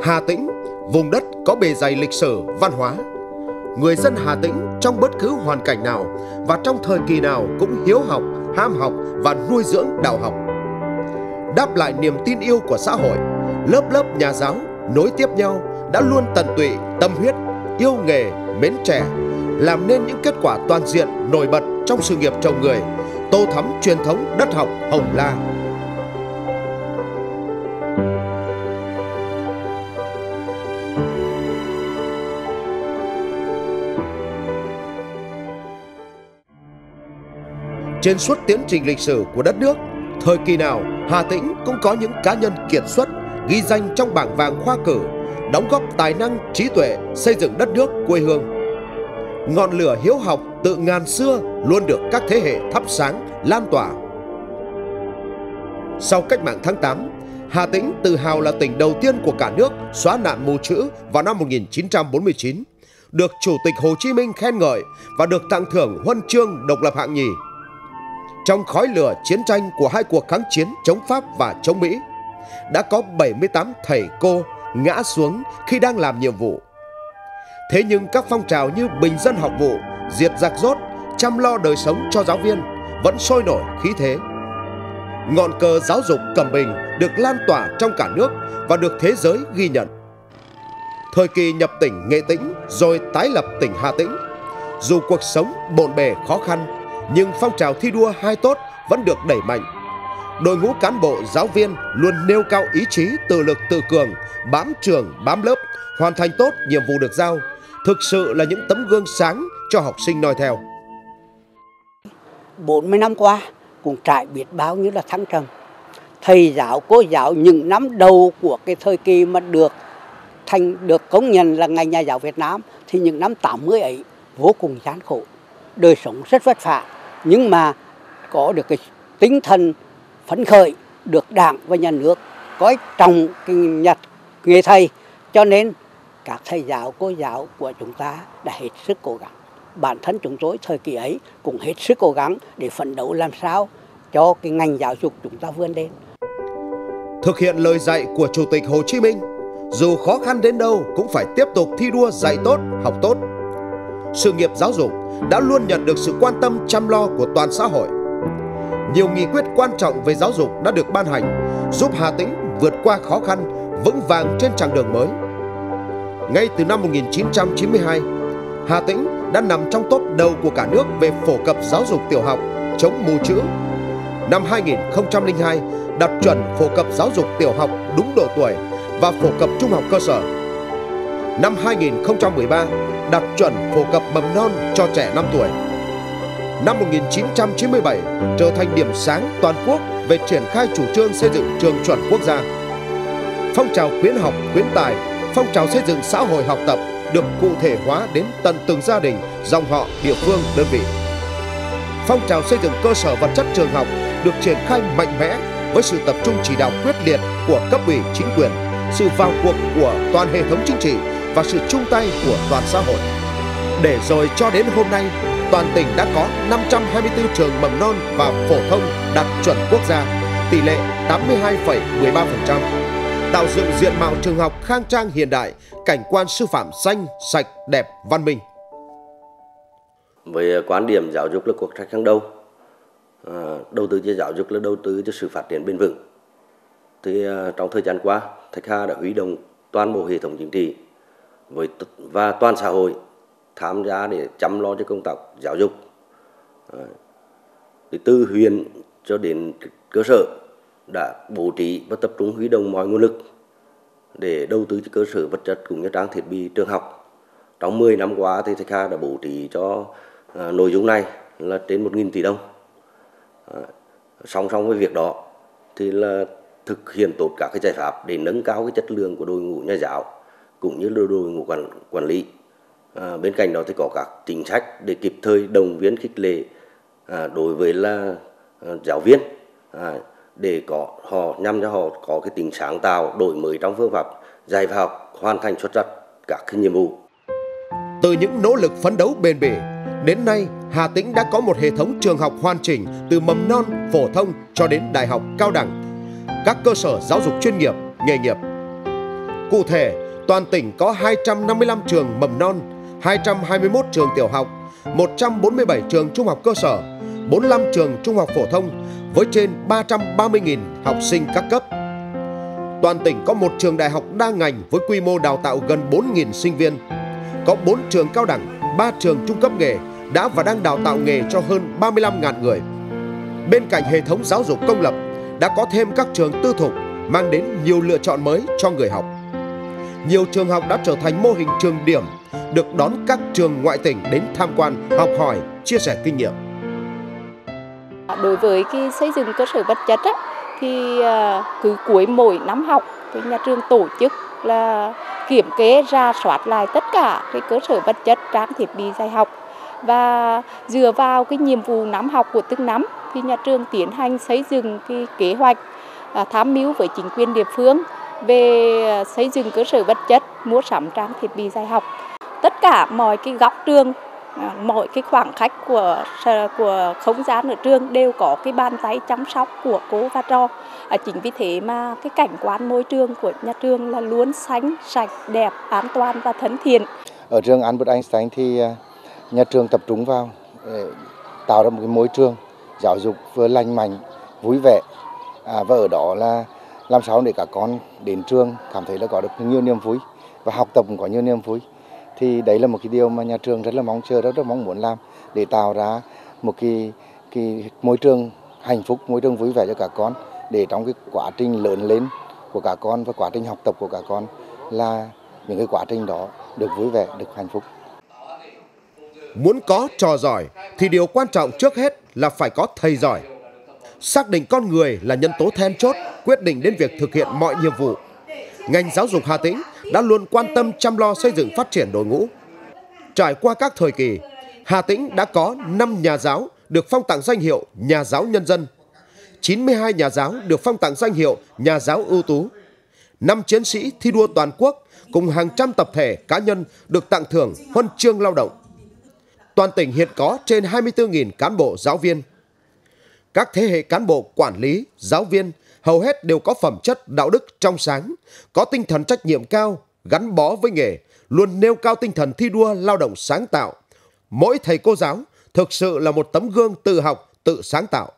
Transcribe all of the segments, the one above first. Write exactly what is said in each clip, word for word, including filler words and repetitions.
Hà Tĩnh, vùng đất có bề dày lịch sử, văn hóa. Người dân Hà Tĩnh trong bất cứ hoàn cảnh nào và trong thời kỳ nào cũng hiếu học, ham học và nuôi dưỡng đạo học. Đáp lại niềm tin yêu của xã hội, lớp lớp nhà giáo nối tiếp nhau đã luôn tận tụy, tâm huyết, yêu nghề, mến trẻ, làm nên những kết quả toàn diện nổi bật trong sự nghiệp trồng người, tô thắm truyền thống đất học Hồng La. Trên suốt tiến trình lịch sử của đất nước, thời kỳ nào Hà Tĩnh cũng có những cá nhân kiệt xuất ghi danh trong bảng vàng khoa cử, đóng góp tài năng, trí tuệ xây dựng đất nước quê hương. Ngọn lửa hiếu học từ ngàn xưa luôn được các thế hệ thắp sáng, lan tỏa. Sau cách mạng tháng tám, Hà Tĩnh tự hào là tỉnh đầu tiên của cả nước xóa nạn mù chữ vào năm một nghìn chín trăm bốn mươi chín, được Chủ tịch Hồ Chí Minh khen ngợi và được tặng thưởng huân chương độc lập hạng nhì. Trong khói lửa chiến tranh của hai cuộc kháng chiến chống Pháp và chống Mỹ, đã có bảy mươi tám thầy cô ngã xuống khi đang làm nhiệm vụ. Thế nhưng các phong trào như bình dân học vụ, diệt giặc rốt, chăm lo đời sống cho giáo viên vẫn sôi nổi khí thế. Ngọn cờ giáo dục Cẩm Bình được lan tỏa trong cả nước và được thế giới ghi nhận. Thời kỳ nhập tỉnh Nghệ Tĩnh rồi tái lập tỉnh Hà Tĩnh, dù cuộc sống bộn bề khó khăn, nhưng phong trào thi đua hai tốt vẫn được đẩy mạnh. Đội ngũ cán bộ giáo viên luôn nêu cao ý chí tự lực tự cường, bám trường bám lớp, hoàn thành tốt nhiệm vụ được giao, thực sự là những tấm gương sáng cho học sinh noi theo. bốn mươi năm qua cũng trải biết bao nhiêu là thăng trầm. Thầy giáo, cô giáo những năm đầu của cái thời kỳ mà được thành được công nhận là ngành nhà giáo Việt Nam thì những năm tám mươi ấy vô cùng gian khổ, đời sống rất vất vả, nhưng mà có được cái tinh thần phấn khởi, được Đảng và Nhà nước coi trọng cái nhật nghề thầy, cho nên các thầy giáo, cô giáo của chúng ta đã hết sức cố gắng. Bản thân chúng tôi thời kỳ ấy cũng hết sức cố gắng để phấn đấu làm sao cho cái ngành giáo dục chúng ta vươn lên. Thực hiện lời dạy của Chủ tịch Hồ Chí Minh, dù khó khăn đến đâu cũng phải tiếp tục thi đua dạy tốt, học tốt. Sự nghiệp giáo dục đã luôn nhận được sự quan tâm chăm lo của toàn xã hội. Nhiều nghị quyết quan trọng về giáo dục đã được ban hành, giúp Hà Tĩnh vượt qua khó khăn, vững vàng trên chặng đường mới. Ngay từ năm một nghìn chín trăm chín mươi hai, Hà Tĩnh đã nằm trong top đầu của cả nước về phổ cập giáo dục tiểu học, chống mù chữ. Năm hai nghìn không trăm lẻ hai, đạt chuẩn phổ cập giáo dục tiểu học đúng độ tuổi và phổ cập trung học cơ sở. Năm hai nghìn không trăm mười ba, đạt chuẩn phổ cập mầm non cho trẻ năm tuổi. Năm một nghìn chín trăm chín mươi bảy, trở thành điểm sáng toàn quốc về triển khai chủ trương xây dựng trường chuẩn quốc gia. Phong trào khuyến học, khuyến tài, phong trào xây dựng xã hội học tập được cụ thể hóa đến tận từng gia đình, dòng họ, địa phương, đơn vị. Phong trào xây dựng cơ sở vật chất trường học được triển khai mạnh mẽ với sự tập trung chỉ đạo quyết liệt của cấp ủy chính quyền, sự vào cuộc của toàn hệ thống chính trị và sự chung tay của toàn xã hội. Để rồi cho đến hôm nay, toàn tỉnh đã có năm trăm hai mươi tư trường mầm non và phổ thông đạt chuẩn quốc gia, tỷ lệ tám mươi hai phẩy mười ba phần trăm, tạo dựng diện mạo trường học khang trang hiện đại, cảnh quan sư phạm xanh, sạch, đẹp, văn minh. Với quan điểm giáo dục là cuộc trách hàng đầu, à, đầu tư cho giáo dục là đầu tư cho sự phát triển bền vững. Thì à, trong thời gian qua, Thạch Hà đã huy động toàn bộ hệ thống chính trị với và toàn xã hội tham gia để chăm lo cho công tác giáo dục. À, từ huyện cho đến cơ sở đã bố trí và tập trung huy động mọi nguồn lực để đầu tư cho cơ sở vật chất cũng như trang thiết bị trường học. Trong mười năm qua thì Thạch Hà đã bố trí cho à, nội dung này là trên một nghìn tỷ đồng. À, song song với việc đó thì là thực hiện tốt các cái giải pháp để nâng cao cái chất lượng của đội ngũ nhà giáo cũng như đội ngũ quản, quản lý. À, bên cạnh đó thì có các chính sách để kịp thời động viên khích lệ à, đối với là à, giáo viên à, để có họ nhằm cho họ có cái tính sáng tạo, đổi mới trong phương pháp dạy và học, hoàn thành xuất sắc các cái nhiệm vụ. Từ những nỗ lực phấn đấu bền bỉ, đến nay Hà Tĩnh đã có một hệ thống trường học hoàn chỉnh từ mầm non, phổ thông cho đến đại học cao đẳng, các cơ sở giáo dục chuyên nghiệp, nghề nghiệp. Cụ thể, toàn tỉnh có hai trăm năm mươi lăm trường mầm non, hai trăm hai mươi mốt trường tiểu học, một trăm bốn mươi bảy trường trung học cơ sở, bốn mươi lăm trường trung học phổ thông với trên ba trăm ba mươi nghìn học sinh các cấp. Toàn tỉnh có một trường đại học đa ngành với quy mô đào tạo gần bốn nghìn sinh viên. Có bốn trường cao đẳng, ba trường trung cấp nghề đã và đang đào tạo nghề cho hơn ba mươi lăm nghìn người. Bên cạnh hệ thống giáo dục công lập, đã có thêm các trường tư thục mang đến nhiều lựa chọn mới cho người học. Nhiều trường học đã trở thành mô hình trường điểm, được đón các trường ngoại tỉnh đến tham quan, học hỏi, chia sẻ kinh nghiệm. Đối với cái xây dựng cơ sở vật chất á, thì cứ cuối mỗi năm học thì nhà trường tổ chức là kiểm kê ra soát lại tất cả cái cơ sở vật chất, trang thiết bị dạy học, và dựa vào cái nhiệm vụ năm học của từng năm thì nhà trường tiến hành xây dựng cái kế hoạch tham mưu với chính quyền địa phương về xây dựng cơ sở vật chất, mua sắm trang thiết bị dạy học. Tất cả mọi cái góc trường, mọi cái khoảng cách của của không gian ở trường đều có cái bàn tay chăm sóc của cô và trò. À, chính vì thế mà cái cảnh quan môi trường của nhà trường là luôn xanh, sạch, đẹp, an toàn và thân thiện. Ở trường Albert Einstein thì nhà trường tập trung vào tạo ra một cái môi trường giáo dục vừa lành mạnh, vui vẻ, à, và ở đó là làm sao để các con đến trường cảm thấy là có được nhiều niềm vui và học tập cũng có nhiều niềm vui. Thì đấy là một cái điều mà nhà trường rất là mong chờ, rất là mong muốn làm để tạo ra một cái cái môi trường hạnh phúc, môi trường vui vẻ cho các con, để trong cái quá trình lớn lên của các con và quá trình học tập của các con là những cái quá trình đó được vui vẻ, được hạnh phúc. Muốn có trò giỏi thì điều quan trọng trước hết là phải có thầy giỏi. Xác định con người là nhân tố then chốt quyết định đến việc thực hiện mọi nhiệm vụ. Ngành giáo dục Hà Tĩnh đã luôn quan tâm chăm lo xây dựng phát triển đội ngũ. Trải qua các thời kỳ, Hà Tĩnh đã có năm nhà giáo được phong tặng danh hiệu nhà giáo nhân dân, chín mươi hai nhà giáo được phong tặng danh hiệu nhà giáo ưu tú, năm chiến sĩ thi đua toàn quốc cùng hàng trăm tập thể cá nhân được tặng thưởng huân chương lao động. Toàn tỉnh hiện có trên hai mươi tư nghìn cán bộ giáo viên. Các thế hệ cán bộ quản lý, giáo viên hầu hết đều có phẩm chất đạo đức trong sáng, có tinh thần trách nhiệm cao, gắn bó với nghề, luôn nêu cao tinh thần thi đua lao động sáng tạo. Mỗi thầy cô giáo thực sự là một tấm gương tự học, tự sáng tạo.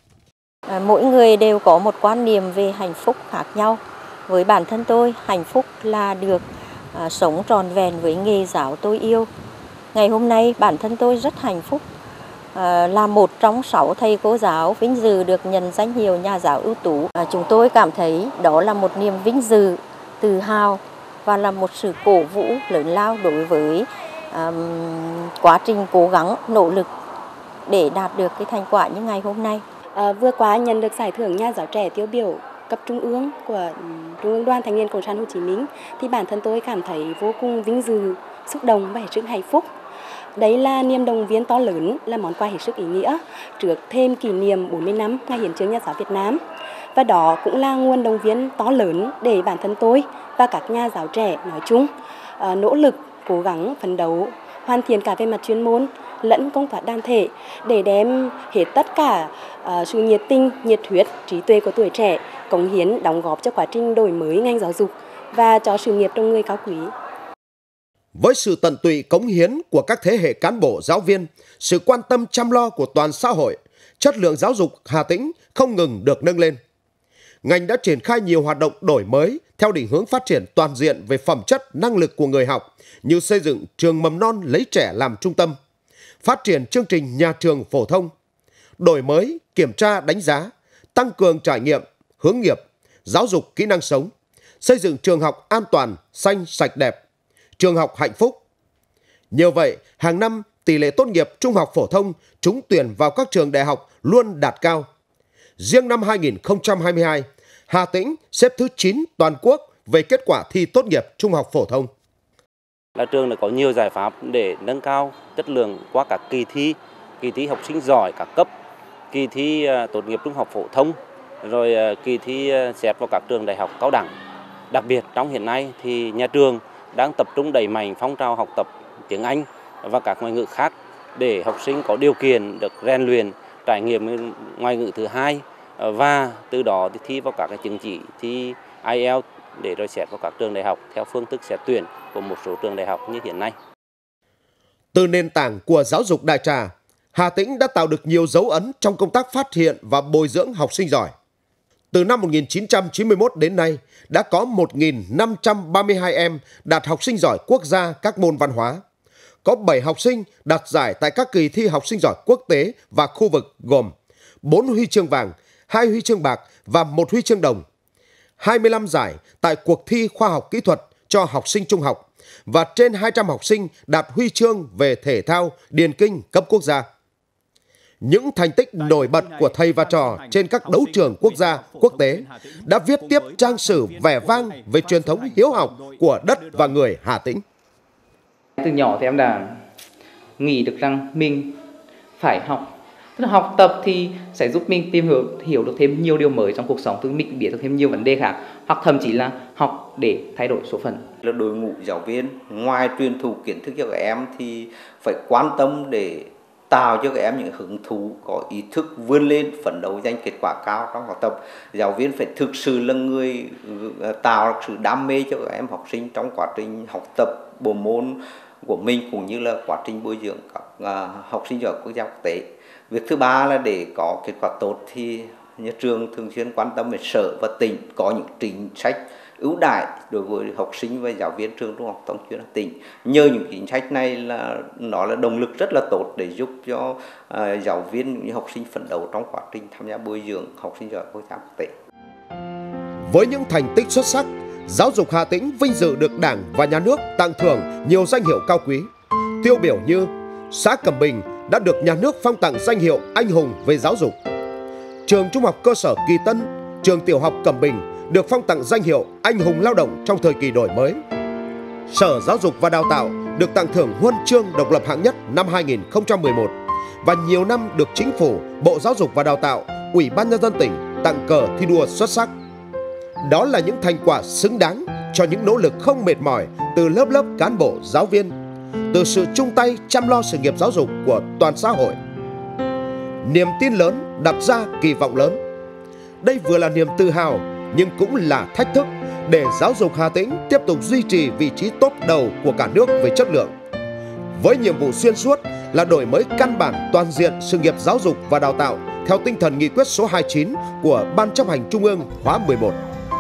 Mỗi người đều có một quan niệm về hạnh phúc khác nhau. Với bản thân tôi, hạnh phúc là được à, sống trọn vẹn với nghề giáo tôi yêu. Ngày hôm nay, bản thân tôi rất hạnh phúc. À, là một trong sáu thầy cô giáo vinh dự được nhận danh hiệu nhà giáo ưu tú. À, chúng tôi cảm thấy đó là một niềm vinh dự, tự hào và là một sự cổ vũ lớn lao đối với à, quá trình cố gắng, nỗ lực để đạt được cái thành quả như ngày hôm nay. À, vừa qua nhận được giải thưởng nhà giáo trẻ tiêu biểu cấp trung ương của Trung ương Đoàn Thanh niên Cộng sản Hồ Chí Minh thì bản thân tôi cảm thấy vô cùng vinh dự, xúc động và hết sức hạnh phúc. Đấy là niềm động viên to lớn, là món quà hết sức ý nghĩa trước thêm kỷ niệm bốn mươi năm ngày hiến chương nhà giáo Việt Nam. Và đó cũng là nguồn động viên to lớn để bản thân tôi và các nhà giáo trẻ nói chung à, nỗ lực, cố gắng, phấn đấu, hoàn thiện cả về mặt chuyên môn lẫn công tác đoàn thể để đem hết tất cả uh, sự nhiệt tình, nhiệt huyết, trí tuệ của tuổi trẻ, cống hiến, đóng góp cho quá trình đổi mới ngành giáo dục và cho sự nghiệp trong người cao quý. Với sự tận tụy cống hiến của các thế hệ cán bộ giáo viên, sự quan tâm chăm lo của toàn xã hội, chất lượng giáo dục Hà Tĩnh không ngừng được nâng lên. Ngành đã triển khai nhiều hoạt động đổi mới theo định hướng phát triển toàn diện về phẩm chất, năng lực của người học, như xây dựng trường mầm non lấy trẻ làm trung tâm, phát triển chương trình nhà trường phổ thông, đổi mới, kiểm tra, đánh giá, tăng cường trải nghiệm, hướng nghiệp, giáo dục kỹ năng sống, xây dựng trường học an toàn, xanh, sạch đẹp, trường học hạnh phúc. Nhờ vậy, hàng năm tỷ lệ tốt nghiệp trung học phổ thông trúng tuyển vào các trường đại học luôn đạt cao. Riêng năm hai nghìn không trăm hai mươi hai, Hà Tĩnh xếp thứ chín toàn quốc về kết quả thi tốt nghiệp trung học phổ thông. Là trường đã có nhiều giải pháp để nâng cao chất lượng qua các kỳ thi, kỳ thi học sinh giỏi các cấp, kỳ thi tốt nghiệp trung học phổ thông, rồi kỳ thi xét vào các trường đại học cao đẳng. Đặc biệt trong hiện nay thì nhà trường đang tập trung đẩy mạnh phong trào học tập tiếng Anh và các ngoại ngữ khác để học sinh có điều kiện được rèn luyện, trải nghiệm ngoại ngữ thứ hai và từ đó thì thi vào các cái chứng chỉ thi ai eo để rồi xét vào các trường đại học theo phương thức xét tuyển của một số trường đại học như hiện nay. Từ nền tảng của giáo dục đại trà, Hà Tĩnh đã tạo được nhiều dấu ấn trong công tác phát hiện và bồi dưỡng học sinh giỏi. Từ năm một nghìn chín trăm chín mươi mốt đến nay, đã có một nghìn năm trăm ba mươi hai em đạt học sinh giỏi quốc gia các môn văn hóa. Có bảy học sinh đạt giải tại các kỳ thi học sinh giỏi quốc tế và khu vực gồm bốn huy chương vàng, hai huy chương bạc và một huy chương đồng. hai mươi lăm giải tại cuộc thi khoa học kỹ thuật cho học sinh trung học và trên hai trăm học sinh đạt huy chương về thể thao, điền kinh cấp quốc gia. Những thành tích nổi bật của thầy và trò trên các đấu trường quốc gia, quốc tế đã viết tiếp trang sử vẻ vang về truyền thống hiếu học của đất và người Hà Tĩnh. Từ nhỏ thì em đã nghĩ được rằng mình phải học. Tức là học tập thì sẽ giúp mình tìm hiểu, hiểu được thêm nhiều điều mới trong cuộc sống, từ mình biết được thêm nhiều vấn đề khác, hoặc thậm chí là học để thay đổi số phận. Là đội ngũ giáo viên ngoài truyền thụ kiến thức cho các em thì phải quan tâm để tạo cho các em những hứng thú, có ý thức vươn lên, phấn đấu giành kết quả cao trong học tập. Giáo viên phải thực sự là người tạo sự đam mê cho các em học sinh trong quá trình học tập bộ môn của mình, cũng như là quá trình bồi dưỡng các học sinh giỏi quốc gia quốc tế. Việc thứ ba là để có kết quả tốt thì nhà trường thường xuyên quan tâm về sở và tỉnh có những chính sách ưu đãi đối với học sinh và giáo viên trường trung học phổ thông chuyên Hà Tĩnh. Nhờ những chính sách này là nó là động lực rất là tốt để giúp cho uh, giáo viên cũng như học sinh phấn đấu trong quá trình tham gia bồi dưỡng học sinh giỏi quốc gia quốc tế. Với những thành tích xuất sắc, giáo dục Hà Tĩnh vinh dự được Đảng và Nhà nước tặng thưởng nhiều danh hiệu cao quý. Tiêu biểu như xã Cẩm Bình đã được Nhà nước phong tặng danh hiệu anh hùng về giáo dục. Trường Trung học cơ sở Kỳ Tân, trường tiểu học Cẩm Bình được phong tặng danh hiệu anh hùng lao động trong thời kỳ đổi mới. Sở Giáo dục và Đào tạo được tặng thưởng huân chương độc lập hạng nhất năm hai nghìn không trăm mười một và nhiều năm được Chính phủ, Bộ Giáo dục và Đào tạo, Ủy ban Nhân dân tỉnh tặng cờ thi đua xuất sắc. Đó là những thành quả xứng đáng cho những nỗ lực không mệt mỏi từ lớp lớp cán bộ, giáo viên, từ sự chung tay chăm lo sự nghiệp giáo dục của toàn xã hội. Niềm tin lớn đặt ra kỳ vọng lớn. Đây vừa là niềm tự hào nhưng cũng là thách thức để giáo dục Hà Tĩnh tiếp tục duy trì vị trí top đầu của cả nước về chất lượng. Với nhiệm vụ xuyên suốt là đổi mới căn bản toàn diện sự nghiệp giáo dục và đào tạo theo tinh thần nghị quyết số hai mươi chín của Ban chấp hành Trung ương khóa mười một.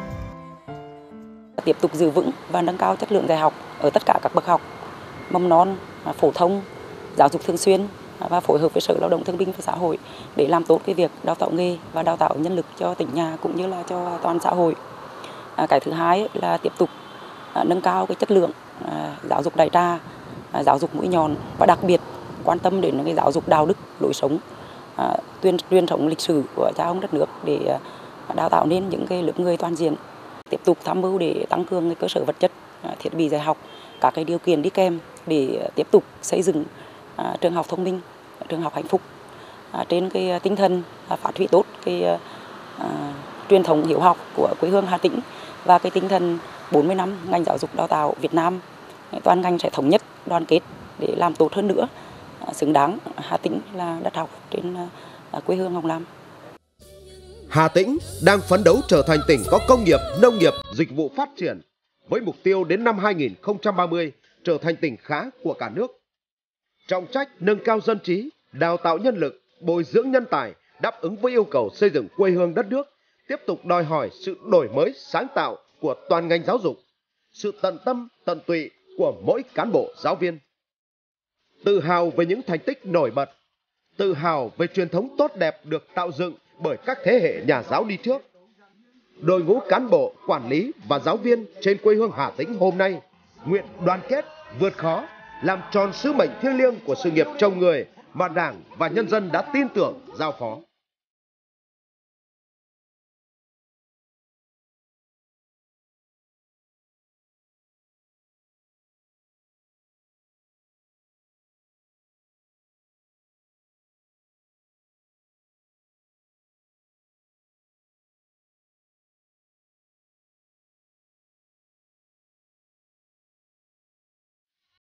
Tiếp tục giữ vững và nâng cao chất lượng dạy học ở tất cả các bậc học, mầm non, phổ thông, giáo dục thường xuyên và phối hợp với Sở Lao động Thương binh và Xã hội để làm tốt cái việc đào tạo nghề và đào tạo nhân lực cho tỉnh nhà cũng như là cho toàn xã hội. À, cái thứ hai là tiếp tục à, nâng cao cái chất lượng à, giáo dục đại trà, à, giáo dục mũi nhọn và đặc biệt quan tâm đến cái giáo dục đạo đức, lối sống, à, tuyên truyền thống lịch sử của cha ông đất nước để à, đào tạo nên những cái lớp người toàn diện. Tiếp tục tham mưu để tăng cường cái cơ sở vật chất, à, thiết bị dạy học, các cái điều kiện đi kèm để tiếp tục xây dựng à, trường học thông minh, trường học hạnh phúc à, trên cái tinh thần à, phát huy tốt cái à, truyền thống hiếu học của quê hương Hà Tĩnh và cái tinh thần bốn mươi năm ngành giáo dục đào tạo Việt Nam, toàn ngành sẽ thống nhất, đoàn kết để làm tốt hơn nữa, à, xứng đáng Hà Tĩnh là đất học trên à, quê hương Hồng Lam. Hà Tĩnh đang phấn đấu trở thành tỉnh có công nghiệp, nông nghiệp, dịch vụ phát triển với mục tiêu đến năm hai nghìn không trăm ba mươi trở thành tỉnh khá của cả nước. Trọng trách nâng cao dân trí, đào tạo nhân lực, bồi dưỡng nhân tài đáp ứng với yêu cầu xây dựng quê hương đất nước, tiếp tục đòi hỏi sự đổi mới sáng tạo của toàn ngành giáo dục, sự tận tâm, tận tụy của mỗi cán bộ giáo viên. Tự hào về những thành tích nổi bật, tự hào về truyền thống tốt đẹp được tạo dựng bởi các thế hệ nhà giáo đi trước. Đội ngũ cán bộ, quản lý và giáo viên trên quê hương Hà Tĩnh hôm nay nguyện đoàn kết, vượt khó, làm tròn sứ mệnh thiêng liêng của sự nghiệp trồng người mà Đảng và nhân dân đã tin tưởng giao phó.